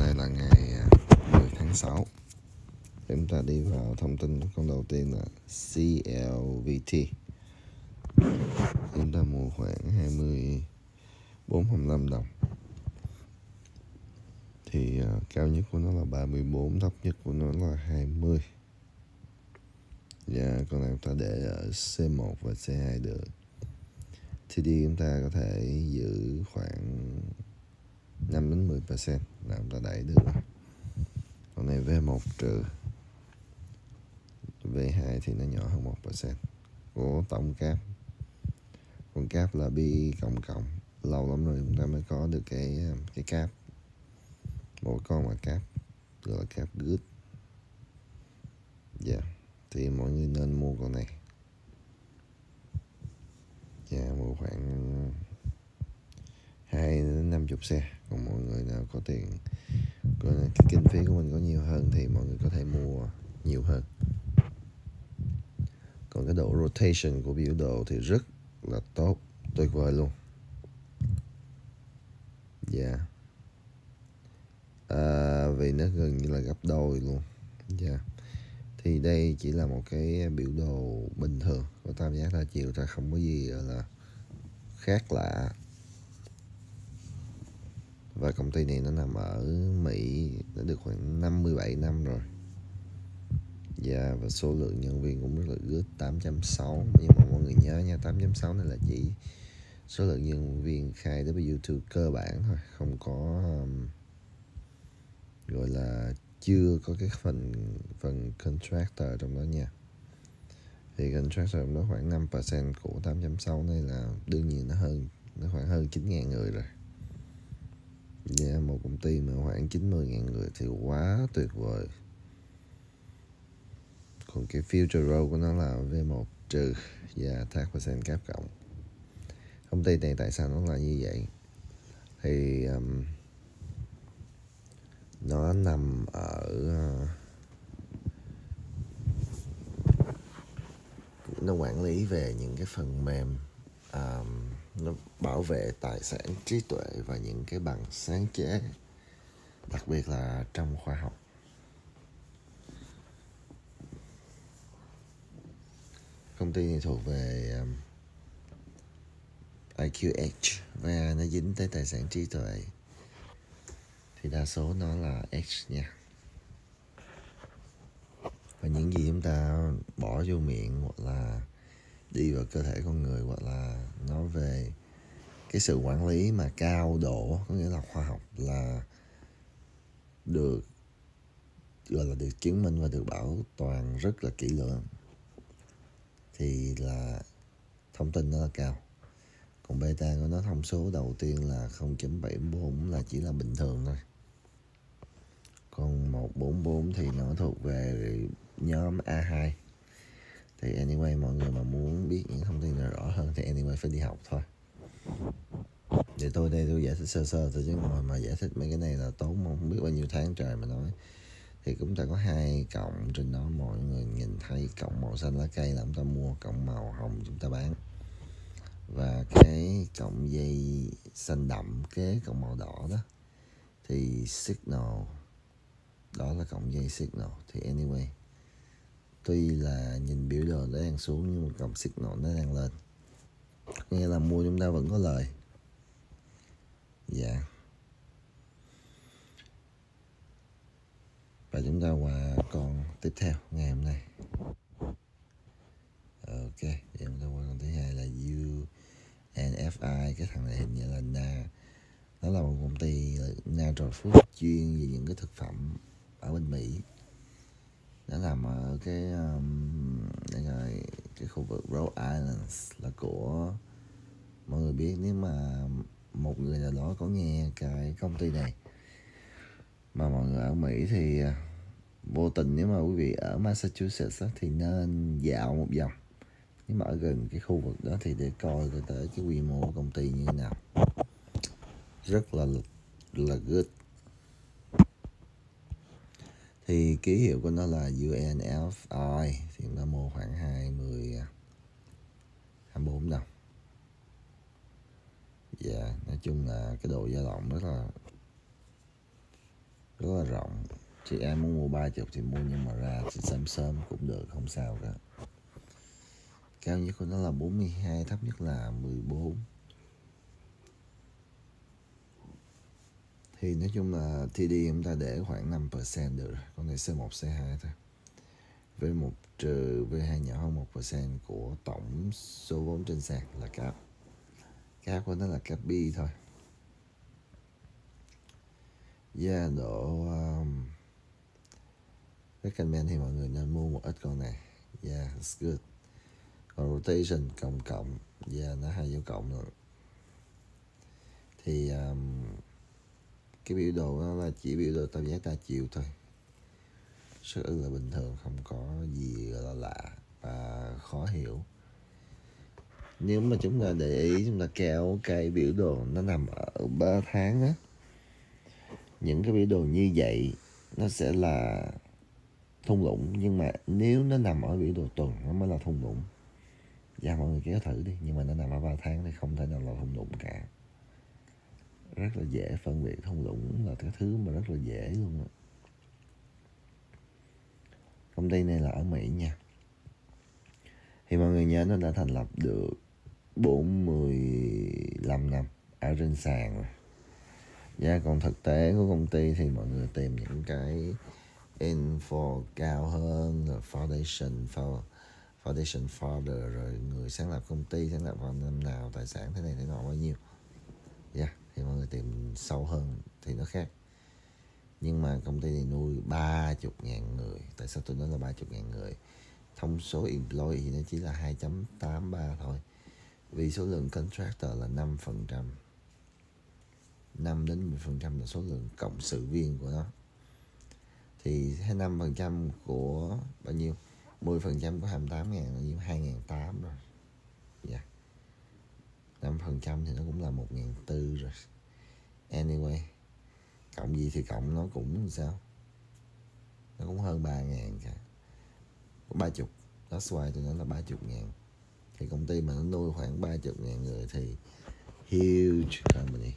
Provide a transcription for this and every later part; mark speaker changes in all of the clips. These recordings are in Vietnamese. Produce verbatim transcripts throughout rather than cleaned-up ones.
Speaker 1: nay là ngày mười tháng sáu. Chúng ta đi vào thông tin. Con đầu tiên là xê lờ vê tê. Chúng ta mua khoảng hai mươi bốn hai mươi lăm đồng. Thì uh, cao nhất của nó là ba mươi bốn, thấp nhất của nó là hai mươi. Và con này chúng ta để ở xê một và xê hai được. tê đê chúng ta có thể giữ khoảng năm đến mười phần trăm là chúng ta đẩy được. Còn này vê một trừ vê hai thì nó nhỏ hơn một phần trăm của tổng cáp. Còn cáp là bi cộng cộng. Lâu lắm rồi chúng ta mới có được cái cái cáp. Mỗi con là cáp, gọi là cáp good. Dạ, yeah. Thì mọi người nên mua con này. Dạ, yeah, mua khoảng hai đến năm mươi xe. Còn mọi người nào có tiền, có cái kinh phí của mình có nhiều hơn thì mọi người có thể mua nhiều hơn. Còn cái độ rotation của biểu đồ thì rất là tốt, tuyệt vời luôn. Dạ, yeah. à, vì nó gần như là gấp đôi luôn. Dạ, yeah. Thì đây chỉ là một cái biểu đồ bình thường của tam giác đa chiều, ta không có gì là khác lạ. Và công ty này nó nằm ở Mỹ đã được khoảng năm mươi bảy năm rồi. Dạ, yeah, và số lượng nhân viên cũng rất là good, tám trăm sáu mươi. Nhưng mà mọi người nhớ nha, tám trăm sáu mươi này là chỉ số lượng nhân viên khai W hai cơ bản thôi, không có um, gọi là chưa có cái phần phần contractor trong đó nha. Thì contractor trong đó khoảng năm phần trăm của tám trăm sáu mươi này là đương nhiên nó hơn, nó khoảng hơn chín nghìn người rồi. Dạ, yeah, một công ty mà khoảng chín mươi nghìn người thì quá tuyệt vời. Còn cái future row của nó là vê một trừ và tax percent cáp cộng. Công ty này tại sao nó là như vậy? Thì um, nó nằm ở uh, nó quản lý về những cái phần mềm, um, nó bảo vệ tài sản trí tuệ và những cái bằng sáng chế, đặc biệt là trong khoa học. Công ty này thuộc về um, i kiu Edge và nó dính tới tài sản trí tuệ thì đa số nó là Edge nha. Và những gì chúng ta bỏ vô miệng hoặc là đi vào cơ thể con người hoặc là nói về cái sự quản lý mà cao độ, có nghĩa là khoa học, là được gọi là được chứng minh và được bảo toàn rất là kỹ lưỡng thì là thông tin nó là cao. Còn beta của nó thông số đầu tiên là không chấm bảy bốn là chỉ là bình thường thôi. Còn một bốn bốn thì nó thuộc về nhóm a hai. Thì anyway, mọi người mà muốn biết những thông tin này rõ hơn thì anyway phải đi học thôi. Để tôi đây tôi giải thích sơ sơ thôi, chứ ngồi mà giải thích mấy cái này là tốn không biết bao nhiêu tháng trời mà nói. Thì chúng ta có hai cộng trên đó, mọi người nhìn thấy cộng màu xanh lá cây là chúng ta mua, cộng màu hồng chúng ta bán. Và cái cộng dây xanh đậm kế cộng màu đỏ đó thì signal, đó là cộng dây signal. Thì anyway, tuy là nhìn biểu đồ nó đang xuống nhưng mà cộng signal nó đang lên, nghĩa là mua chúng ta vẫn có lời. Dạ. Và chúng ta qua con tiếp theo ngày hôm nay. Ok, thì chúng ta qua con thứ hai là u en ép i. Cái thằng này hình như là na nó là một công ty natural food chuyên về những cái thực phẩm ở bên Mỹ. Nó nằm ở cái um, rồi, cái khu vực Rhode Island, là của mọi người biết. Nếu mà một người nào đó có nghe cái công ty này mà mọi người ở Mỹ thì vô tình nếu mà quý vị ở Massachusetts thì nên dạo một vòng, nếu mà ở gần cái khu vực đó thì để coi coi tới cái quy mô của công ty như thế nào. Rất là là good. Thì ký hiệu của nó là u en ép i, thì chúng ta mua khoảng hai mươi hai mươi bốn đồng. Dạ, yeah, nói chung là cái độ dao động rất là rất là rộng. Chị ai muốn mua ba chục thì mua, nhưng mà ra thì sớm sớm cũng được, không sao cả. Cao nhất của nó là bốn mươi hai, thấp nhất là mười bốn. Thì nói chung là tê đê chúng ta để khoảng năm phần trăm được rồi. Con này xê một, xê hai thôi. vê một trừ vê hai nhỏ hơn một phần trăm của tổng số vốn trên sàn là cap. Cap của nó là cap B thôi. Yeah, độ um, recommend thì mọi người nên mua một ít con này. Yeah, it's good. Còn rotation cộng cộng, yeah, nó hai dấu cộng rồi. Thì um, cái biểu đồ nó là chỉ biểu đồ tam giác đa chiều thôi, rất là bình thường, không có gì là lạ và khó hiểu. Nếu mà chúng ta để ý, chúng ta kéo cái biểu đồ nó nằm ở ba tháng á, những cái biểu đồ như vậy nó sẽ là thung lũng, nhưng mà nếu nó nằm ở biểu đồ tuần nó mới là thung lũng. Dạ, mọi người kéo thử đi, nhưng mà nó nằm ở ba tháng thì không thể nào là thung lũng cả. Rất là dễ phân biệt, thung lũng là cái thứ mà rất là dễ luôn đó. Công ty này là ở Mỹ nha. Thì mọi người nhớ nó đã thành lập được bốn mươi lăm năm ở trên sàn rồi. Dạ, còn thực tế của công ty thì mọi người tìm những cái info cao hơn, rồi foundation, foundation founder, rồi người sáng lập công ty, sáng lập vào năm nào, tài sản thế này thế nọ bao nhiêu. Dạ, yeah, thì mọi người tìm sâu hơn thì nó khác. Nhưng mà công ty này nuôi ba mươi ngàn người. Tại sao tôi nói là ba mươi ngàn người? Thông số employee thì nó chỉ là hai phẩy tám ba thôi. Vì số lượng contractor là năm phần trăm. năm đến mười phần trăm là số lượng cộng sự viên của nó. Thì năm phần trăm của bao nhiêu? mười phần trăm của hai mươi tám ngàn là nhiêu? hai nghìn tám trăm rồi. Dạ. Yeah. năm phần trăm thì nó cũng là một nghìn bốn trăm rồi. Anyway, cộng gì thì cộng nó cũng sao? Nó cũng hơn ba ngàn cả. ba mươi. That's why tôi nói là ba mươi ngàn. Thì công ty mà nó nuôi khoảng ba mươi ngàn người thì huge company.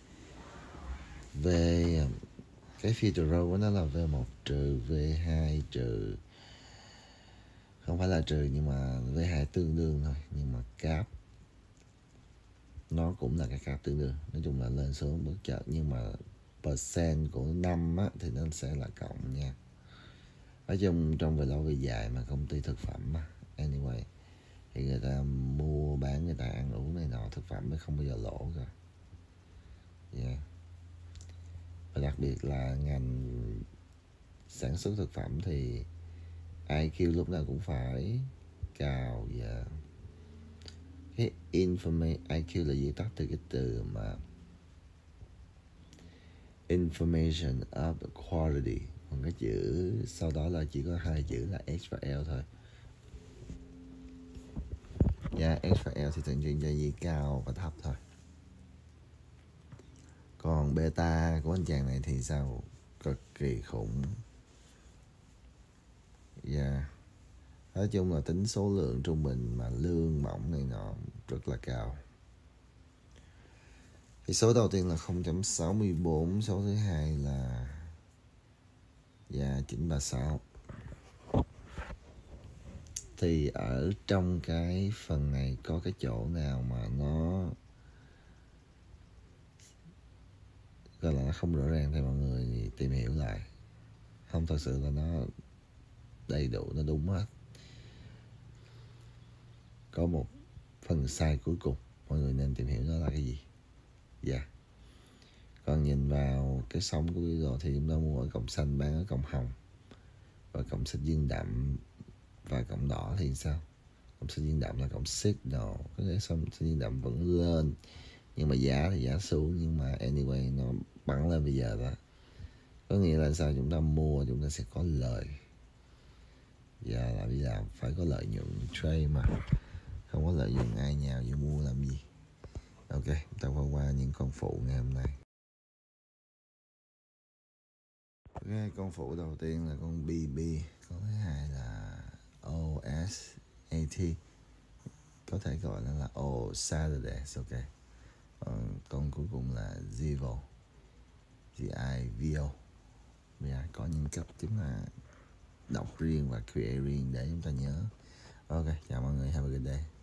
Speaker 1: Về cái future row của nó là vê một trừ vê hai trừ, không phải là trừ nhưng mà vê hai tương đương thôi, nhưng mà cap nó cũng là cái cap tương đương. Nói chung là lên xuống bất chợt, nhưng mà percent của năm á, thì nó sẽ là cộng nha. Nói chung trong về lâu về dài mà công ty thực phẩm mà, anyway, thì người ta mua bán, người ta ăn uống này nọ, thực phẩm mới không bao giờ lỗ cả. Yeah. Và đặc biệt là ngành sản xuất thực phẩm thì i kiu lúc nào cũng phải cao. Và cái information i kiu là viết tắt từ cái từ mà information of the quality, còn cái chữ sau đó là chỉ có hai chữ là H và L thôi. Và H và L thì tượng trưng cho gì cao và thấp thôi. Còn beta của anh chàng này thì sao? Cực kỳ khủng. Dạ. Yeah. Nói chung là tính số lượng trung bình mà lương mỏng này nọ rất là cao. Thì số đầu tiên là không phẩy sáu mươi bốn, số thứ hai là dạ chín ba sáu. Thì ở trong cái phần này có cái chỗ nào mà nó gọi là nó không rõ ràng thì mọi người tìm hiểu lại. Không, thật sự là nó đầy đủ, nó đúng hết. Có một phần sai cuối cùng, mọi người nên tìm hiểu nó là cái gì. Dạ. Yeah. Còn nhìn vào cái sóng của video thì chúng ta mua ở cổng xanh, bán ở cổng hồng, và cổng xanh dương đậm và cổng đỏ thì sao? Cổng xanh dương đậm là cổng signal, có nghĩa cổng xanh dương đậm vẫn lên nhưng mà giá thì giá xuống, nhưng mà anyway nó bắn lên bây giờ đó. Có nghĩa là sao? Chúng ta mua chúng ta sẽ có lời. Giờ là bây giờ phải có lợi nhuận trade mà, không có lợi nhuận ai nhào vô mua làm gì. Ok, chúng ta qua qua những con phụ ngày hôm nay. Ok, con phụ đầu tiên là con bê bê, con thứ hai là o ét a tê, có thể gọi nó là O Saturdays, ok. Còn con cuối cùng là Zivo, Z I V O, Dạ, có những cách chúng là đọc riêng và create riêng để chúng ta nhớ. Ok, chào mọi người, have a good day.